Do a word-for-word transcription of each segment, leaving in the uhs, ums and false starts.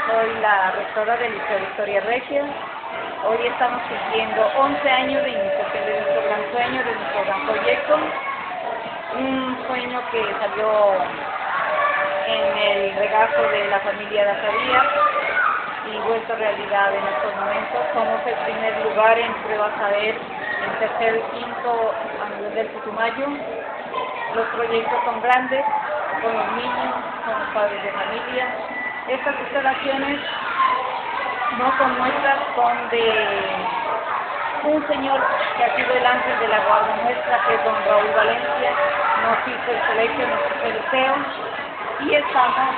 soy la rectora del Liceo Victoria Regia. Hoy estamos cumpliendo once años de iniciación de nuestro gran sueño, de nuestro gran proyecto. Un sueño que salió en el regazo de la familia Dazaría y vuelto realidad en estos momentos. Somos el primer lugar en pruebas saber, en tercer y quinto a nivel del Putumayo. Los proyectos son grandes, con los niños, con los padres de familia. Estas instalaciones no son nuestras, son de un señor que ha sido el ángel de la guardia nuestra, que es don Raúl Valencia. Nos hizo el colegio, nos hizo el liceo, y estamos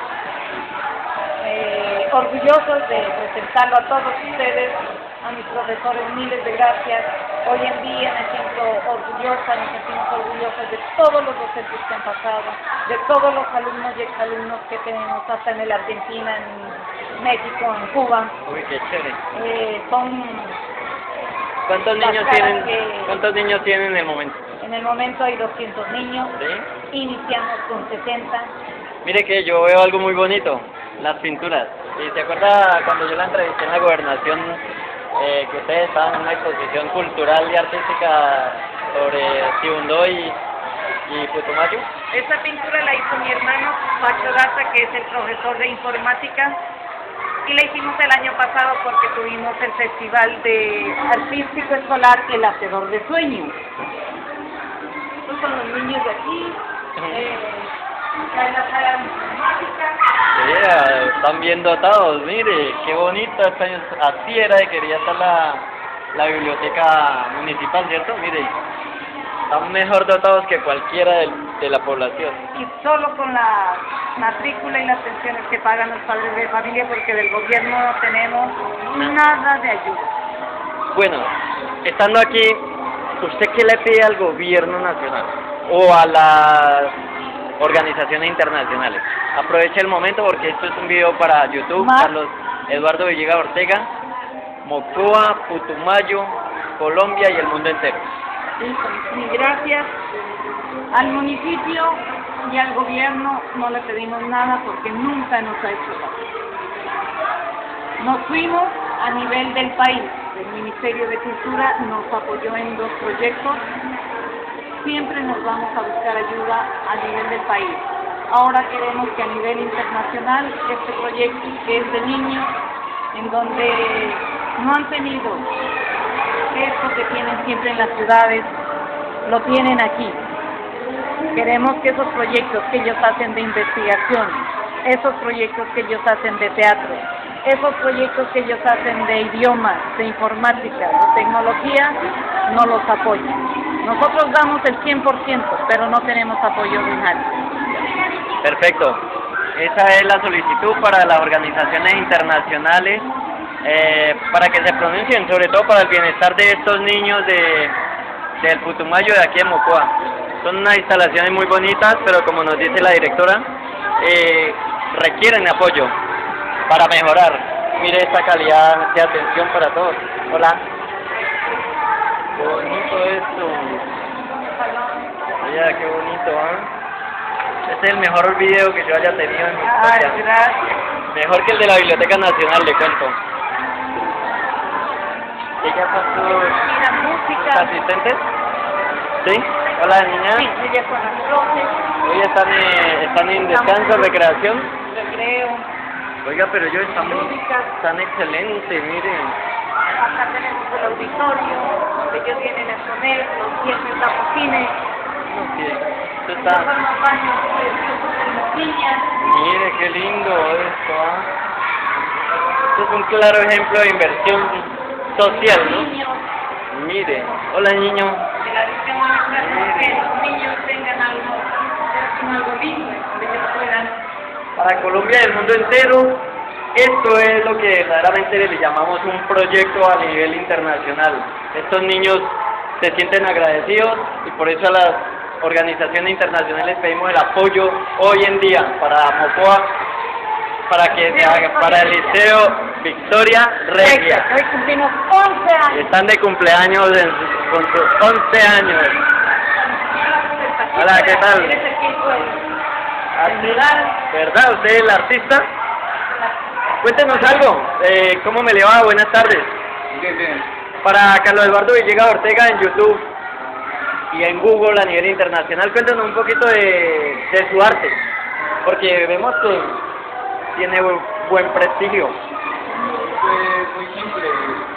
eh, orgullosos de presentarlo a todos ustedes, a mis profesores, miles de gracias. Hoy en día me siento orgullosa, nos sentimos orgullosas de todos los docentes que han pasado, de todos los alumnos y exalumnos que tenemos, hasta en la Argentina, en México, en Cuba. Uy, qué chévere. Eh, son ¿Cuántos niños tienen? que, ¿Cuántos niños tienen en el momento? En el momento hay doscientos niños. ¿Sí? Iniciamos con sesenta. Mire que yo veo algo muy bonito, las pinturas. ¿Y se acuerda cuando yo la entrevisté en la gobernación, eh, que ustedes estaban en una exposición cultural y artística sobre Tiundó y, y Putumayo? Esta pintura la hizo mi hermano Pacho Daza, que es el profesor de informática, y la hicimos el año pasado porque tuvimos el festival de artístico escolar El Hacedor de Sueños. Estos son los niños de aquí. Eh, acá en la sala de informática. Yeah, están bien dotados, mire, qué bonito. Así era de quería estar la, la biblioteca municipal, ¿cierto? Mire, están mejor dotados que cualquiera de, de la población. Y solo con la matrícula y las pensiones que pagan los padres de familia, porque del gobierno no tenemos nada de ayuda. Bueno, estando aquí, ¿usted qué le pide al gobierno nacional o a las organizaciones internacionales? Aproveche el momento porque esto es un video para YouTube. Mar Carlos Eduardo Villegas Ortega, Mocoa, Putumayo, Colombia y el mundo entero. Y gracias al municipio y al gobierno no le pedimos nada porque nunca nos ha hecho nada. Nos fuimos a nivel del país. El Ministerio de Cultura nos apoyó en dos proyectos. Siempre nos vamos a buscar ayuda a nivel del país. Ahora queremos que a nivel internacional este proyecto, que es de niños, en donde no han tenido esto que tienen siempre en las ciudades, lo tienen aquí. Queremos que esos proyectos que ellos hacen de investigación, esos proyectos que ellos hacen de teatro, esos proyectos que ellos hacen de idiomas, de informática, de tecnología, no los apoyen. Nosotros damos el cien por ciento, pero no tenemos apoyo de nadie. Perfecto. Esa es la solicitud para las organizaciones internacionales, eh, para que se pronuncien, sobre todo para el bienestar de estos niños de, del Putumayo, de aquí en Mocoa. Son unas instalaciones muy bonitas, pero como nos dice la directora, eh, requieren apoyo para mejorar. Mire esta calidad de atención para todos. Hola. Qué bonito esto. Mira, qué bonito, ¿eh? Este es el mejor video que yo haya tenido en mi historia. Ay, gracias. Mejor que el de la Biblioteca Nacional, le cuento. ¿Ella son sus, Mira, música. sus asistentes? ¿Sí? Hola, niña. Sí, ella con las profes. Hoy están, eh, están en descanso, recreación. Recreo. Oiga, pero ellos están, Música. están excelentes, miren. Acá tenemos el auditorio, donde ellos vienen a comer, los viernes damos cine. No, sí, esto Estos está... son los baños preciosos de las niñas. Mire, qué lindo esto, ¿ah? Esto es un claro ejemplo de inversión social, ¿no? Niños, Mire, hola niño. de la visión nuestra, que los niños tengan algo, algo lindo, donde ellos puedan. Para Colombia y el mundo entero, esto es lo que verdaderamente le llamamos un proyecto a nivel internacional. Estos niños se sienten agradecidos y por eso a las organizaciones internacionales pedimos el apoyo hoy en día para Mocoa, para que se haga, para el Liceo Victoria Regia. Hoy cumplimos once años. Están de cumpleaños en su- con sus once años. Hola, ¿qué tal? Eres el que fue. ¿Así? ¿Verdad? ¿Usted es el artista? Cuéntenos algo, eh, ¿cómo me le va? Buenas tardes. Bien, bien. Para Carlos Eduardo Villegas Ortega en YouTube y en Google a nivel internacional, cuéntenos un poquito de, de su arte, porque vemos que tiene bu buen prestigio. Pues muy simple.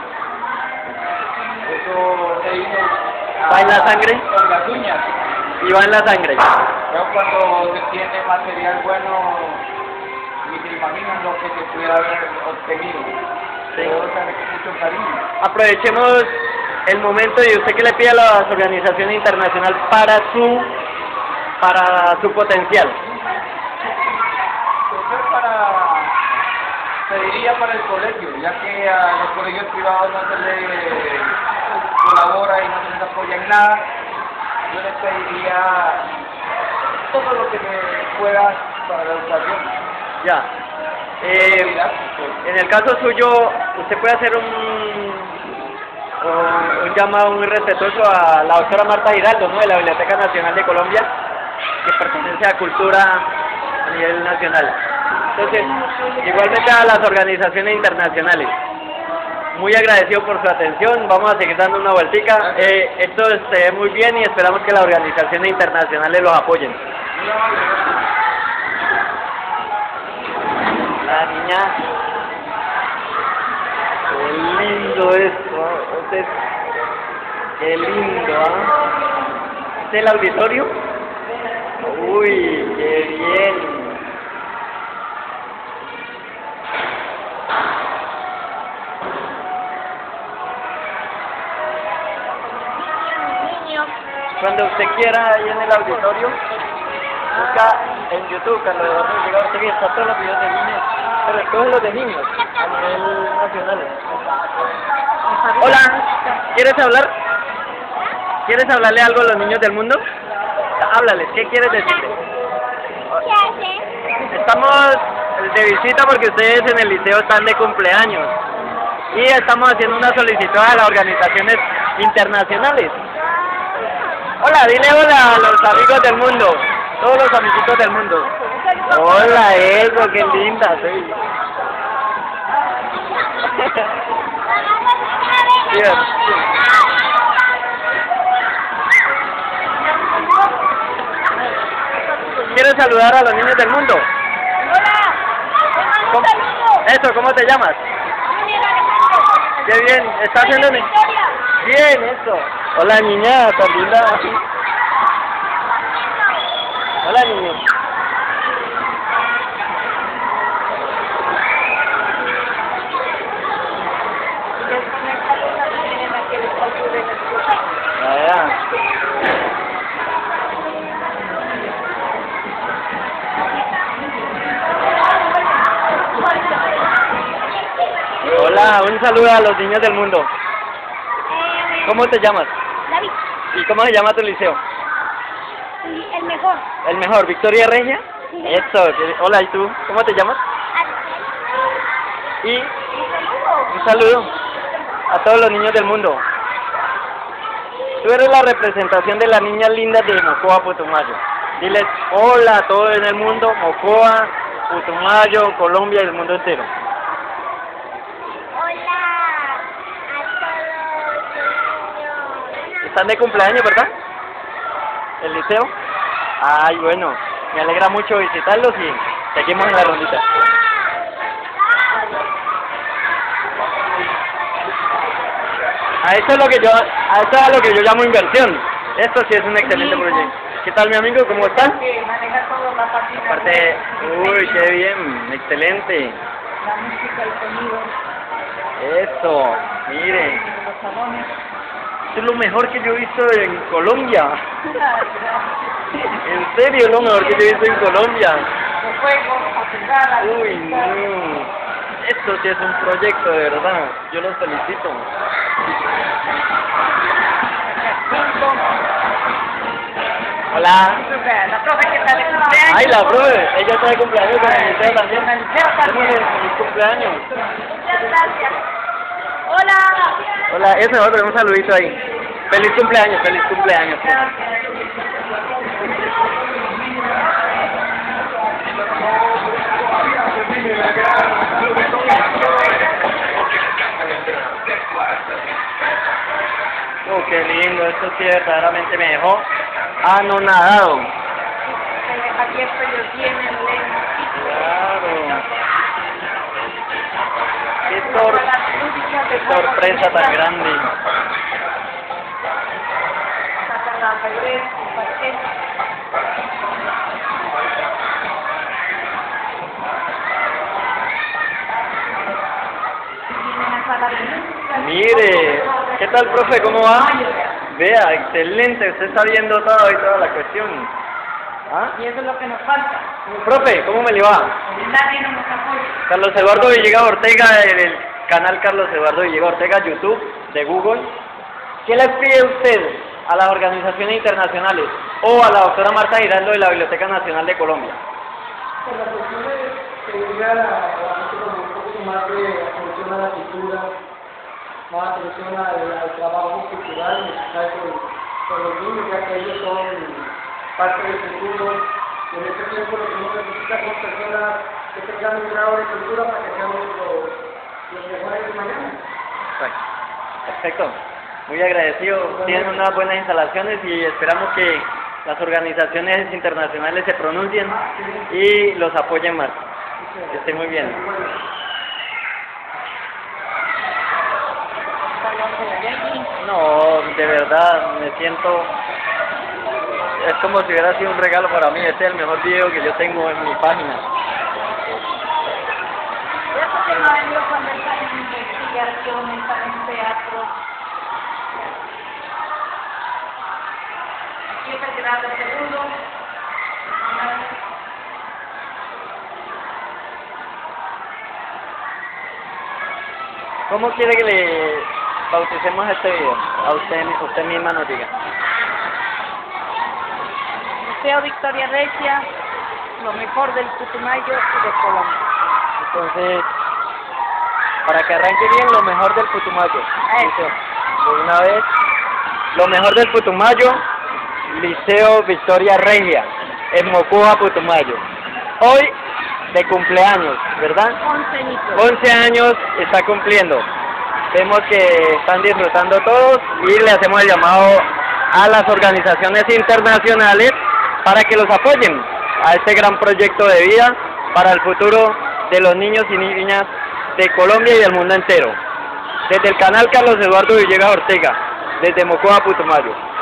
Eso se hizo. ¿Va en la sangre? Con las uñas. Y va en la sangre. Pero cuando se tiene material bueno, ni se imaginan lo que se pudiera haber obtenido. Sí. Todo sale con mucho cariño. Aprovechemos el momento y usted que le pide a las organizaciones internacionales para su para su potencial. Pues yo para, pediría para el colegio, ya que a los colegios privados no se les colabora y no se les apoya en nada, yo les pediría todo lo que se pueda para la educación. Ya. Eh, en el caso suyo, usted puede hacer un, un, un llamado muy respetuoso a la doctora Marta Giraldo, ¿no?, de la Biblioteca Nacional de Colombia, que pertenece a Cultura a nivel nacional. Entonces, igualmente a las organizaciones internacionales. Muy agradecido por su atención, vamos a seguir dando una vueltica. Eh, esto se ve muy bien y esperamos que las organizaciones internacionales los apoyen. La niña, qué lindo esto, este es, qué lindo, ¿ah? ¿Este es el auditorio? Uy, qué bien. Cuando usted quiera, ahí en el auditorio, busca en YouTube, Carlos Eduardo Villegas Ortega, y está todos los videos de niños, pero escoge los de niños, a nivel nacional. Hola, ¿quieres hablar? ¿Quieres hablarle algo a los niños del mundo? Háblales, ¿qué quieres decirles? ¿Qué hacen? Estamos de visita porque ustedes en el liceo están de cumpleaños y estamos haciendo una solicitud a las organizaciones internacionales. Hola, dile hola a los amigos del mundo, todos los amiguitos del mundo. Hola, eso, qué linda soy. Bien. ¿Quieres saludar a los niños del mundo? ¿Cómo? Eso, ¿cómo te llamas? Qué bien, ¿estás haciendo mi... Bien, eso. Hola, niña, tan linda. Hola, niño. Hola, un saludo a los niños del mundo. ¿Cómo te llamas? David. ¿Y cómo se llama tu liceo? El mejor. El mejor, Victoria Regia. Sí. Eso, hola, ¿y tú? ¿Cómo te llamas? Y un saludo a todos los niños del mundo. Tú eres la representación de las niñas lindas de Mocoa, Putumayo. Diles hola a todos en el mundo, Mocoa, Putumayo, Colombia y el mundo entero. Hola a todos los niños. Están de cumpleaños, ¿verdad? ¿El liceo? Ay, bueno, me alegra mucho visitarlos y seguimos en la rondita. A esto es lo que yo, a esto es lo que yo llamo inversión. Esto sí es un excelente proyecto. ¿Qué tal, mi amigo? ¿Cómo estás? Que maneja toda la parte. Aparte, uy, qué bien, excelente. La música, el sonido. Eso, mire, Los salones. esto es lo mejor que yo he visto en Colombia. Ay, gracias. En serio, es lo mejor que yo he visto en Colombia. Los juegos, a jugar, a Uy, disfrutar. no. Esto sí es un proyecto, de verdad. Yo los felicito. Hola. La profe que está de cumpleaños. Ay, la profe. Ella está de cumpleaños con el liceo también. Con el liceo también. Démosle feliz cumpleaños. Muchas gracias. Hola. Hola, ese otro, un saludito ahí. Feliz cumpleaños, feliz cumpleaños. Gracias. qué lindo, esto sí verdaderamente me dejó anonadado. Aquí estoy yo tienen, leen. Claro. Qué, sor qué sorpresa tan grande. Mire, ¿qué tal, profe? ¿Cómo va? Vea, excelente, usted está viendo todo y toda la cuestión. ¿Ah? Y eso es lo que nos falta. Profe, ¿cómo me le va? Nadie nos apoya. Carlos Eduardo Villegas Ortega, del canal Carlos Eduardo Villegas Ortega, YouTube, de Google. ¿Qué les pide usted a las organizaciones internacionales o a la doctora Marta Giraldo de la Biblioteca Nacional de Colombia? Por la cuestión de seguridad, la gente con un poquito más de atención a la cultura, más atención al, al trabajo cultural necesario con, con los niños, ya que ellos son parte del futuro. En este tiempo lo que uno necesita son personas que tengan un grado de cultura para que seamos los, los mejores de mañana. Perfecto. Muy agradecido. Tienen unas buenas instalaciones y esperamos que las organizaciones internacionales se pronuncien y los apoyen más. Que esté muy bien. No, de verdad, me siento... Es como si hubiera sido un regalo para mí. Este es el mejor video que yo tengo en mi página. Eso que no ha venido cuando están en investigación, están en teatro. Siete grados segundo. ¿Cómo quiere que le bauticemos este video? A usted, usted misma nos diga. Museo Victoria Regia, lo mejor del Putumayo y de Colombia. Entonces, para que arranque bien, lo mejor del Putumayo. Dice, de una vez, lo mejor del Putumayo, Liceo Victoria Regia, en Mocoa, Putumayo. Hoy, de cumpleaños, ¿verdad? once años. once años está cumpliendo. Vemos que están disfrutando todos y le hacemos el llamado a las organizaciones internacionales para que los apoyen a este gran proyecto de vida para el futuro de los niños y niñas de Colombia y del mundo entero. Desde el canal Carlos Eduardo Villegas Ortega, desde Mocoa, Putumayo.